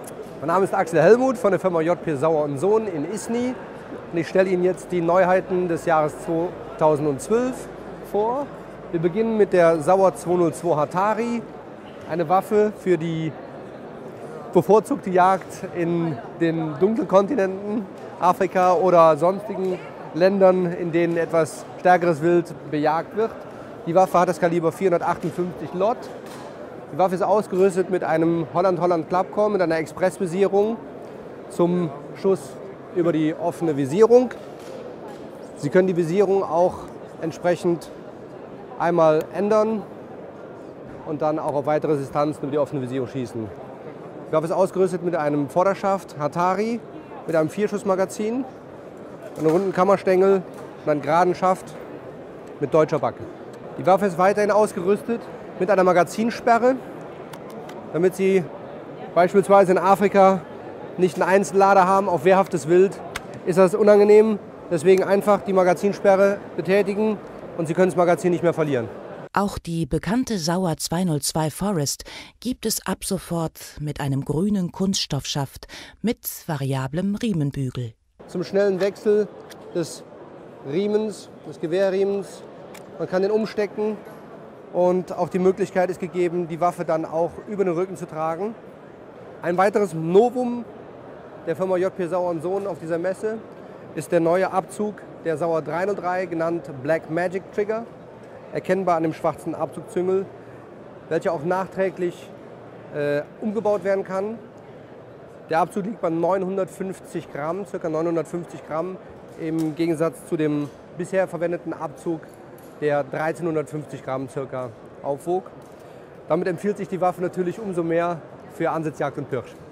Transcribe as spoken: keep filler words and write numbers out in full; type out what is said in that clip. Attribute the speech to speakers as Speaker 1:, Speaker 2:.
Speaker 1: Mein Name ist Axel Hellmuth von der Firma J P Sauer und Sohn in Isny und ich stelle Ihnen jetzt die Neuheiten des Jahres zweitausendzwölf vor. Wir beginnen mit der Sauer zweihundertzwei Hatari, eine Waffe für die bevorzugte Jagd in den dunklen Kontinenten, Afrika oder sonstigen Ländern, in denen etwas stärkeres Wild bejagt wird. Die Waffe hat das Kaliber vierhundertachtundfünfzig Lot. Die Waffe ist ausgerüstet mit einem Holland-Holland-Klappkorb mit einer Expressvisierung zum Schuss über die offene Visierung. Sie können die Visierung auch entsprechend einmal ändern und dann auch auf weitere Distanzen über die offene Visierung schießen. Die Waffe ist ausgerüstet mit einem Vorderschaft Hatari, mit einem Vierschussmagazin, einem runden Kammerstängel und einem geraden Schaft mit deutscher Backe. Die Waffe ist weiterhin ausgerüstet mit einer Magazinsperre, damit Sie beispielsweise in Afrika nicht einen Einzellader haben auf wehrhaftes Wild, ist das unangenehm. Deswegen einfach die Magazinsperre betätigen und Sie können das Magazin nicht mehr verlieren.
Speaker 2: Auch die bekannte Sauer zweihundertzwei Forest gibt es ab sofort mit einem grünen Kunststoffschaft mit variablem Riemenbügel.
Speaker 1: Zum schnellen Wechsel des Riemens, des Gewehrriemens, man kann den umstecken. Und auch die Möglichkeit ist gegeben, die Waffe dann auch über den Rücken zu tragen. Ein weiteres Novum der Firma J P Sauer und Sohn auf dieser Messe ist der neue Abzug der Sauer dreihundertdrei, genannt Black Magic Trigger, erkennbar an dem schwarzen Abzugzüngel, welcher auch nachträglich äh, umgebaut werden kann. Der Abzug liegt bei neunhundertfünfzig Gramm, ca. neunhundertfünfzig Gramm, im Gegensatz zu dem bisher verwendeten Abzug, der dreizehnhundertfünfzig Gramm circa aufwog. Damit empfiehlt sich die Waffe natürlich umso mehr für Ansitzjagd und Pirsch.